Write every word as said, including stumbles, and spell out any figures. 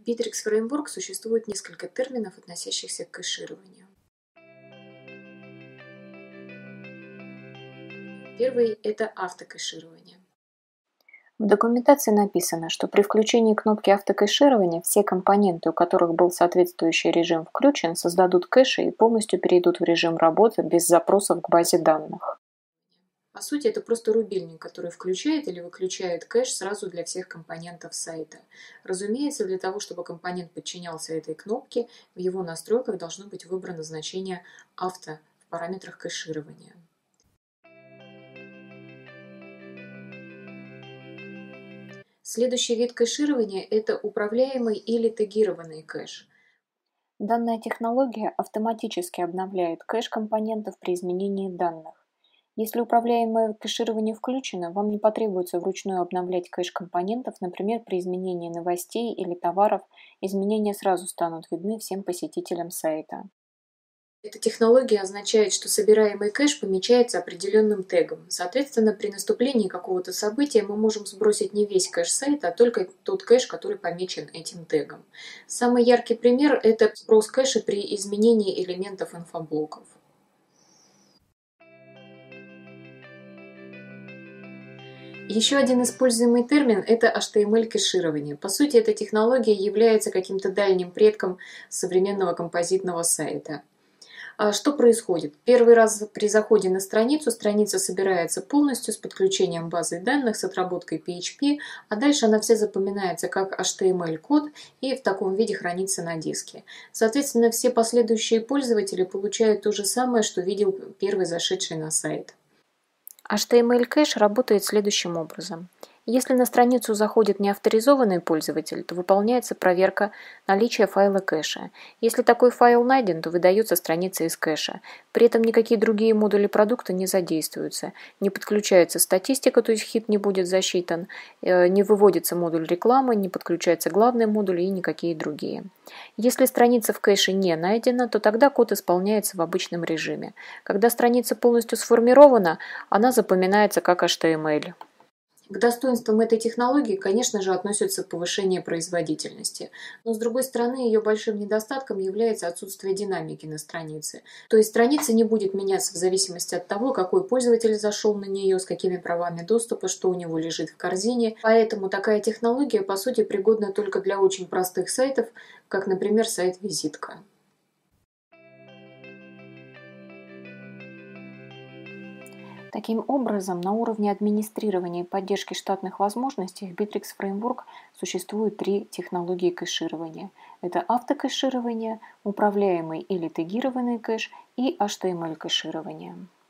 В Bittrex Framework существует несколько терминов, относящихся к кэшированию. Первый – это автокэширование. В документации написано, что при включении кнопки автокэширования все компоненты, у которых был соответствующий режим включен, создадут кэши и полностью перейдут в режим работы без запросов к базе данных. По сути, это просто рубильник, который включает или выключает кэш сразу для всех компонентов сайта. Разумеется, для того, чтобы компонент подчинялся этой кнопке, в его настройках должно быть выбрано значение «авто» в параметрах кэширования. Следующий вид кэширования – это управляемый или тегированный кэш. Данная технология автоматически обновляет кэш компонентов при изменении данных. Если управляемое кэширование включено, вам не потребуется вручную обновлять кэш компонентов, например, при изменении новостей или товаров, изменения сразу станут видны всем посетителям сайта. Эта технология означает, что собираемый кэш помечается определенным тегом. Соответственно, при наступлении какого-то события мы можем сбросить не весь кэш сайта, а только тот кэш, который помечен этим тегом. Самый яркий пример – это сброс кэша при изменении элементов инфоблоков. Еще один используемый термин – это эйч ти эм эль-кэширование. По сути, эта технология является каким-то дальним предком современного композитного сайта. А что происходит? Первый раз при заходе на страницу, страница собирается полностью с подключением базы данных, с отработкой пи эйч пи, а дальше она вся запоминается как эйч ти эм эль-код и в таком виде хранится на диске. Соответственно, все последующие пользователи получают то же самое, что видел первый зашедший на сайт. эйч ти эм эль-кэш работает следующим образом. Если на страницу заходит неавторизованный пользователь, то выполняется проверка наличия файла кэша. Если такой файл найден, то выдается страница из кэша. При этом никакие другие модули продукта не задействуются. Не подключается статистика, то есть хит не будет засчитан, не выводится модуль рекламы, не подключается главный модуль и никакие другие. Если страница в кэше не найдена, то тогда код исполняется в обычном режиме. Когда страница полностью сформирована, она запоминается как эйч ти эм эль. К достоинствам этой технологии, конечно же, относится повышение производительности. Но, с другой стороны, ее большим недостатком является отсутствие динамики на странице. То есть страница не будет меняться в зависимости от того, какой пользователь зашел на нее, с какими правами доступа, что у него лежит в корзине. Поэтому такая технология, по сути, пригодна только для очень простых сайтов, как, например, сайт-визитка. Таким образом, на уровне администрирования и поддержки штатных возможностей в Bittrex Framework существует три технологии кэширования. Это автокэширование, управляемый или тегированный кэш и эйч ти эм эль-кэширование.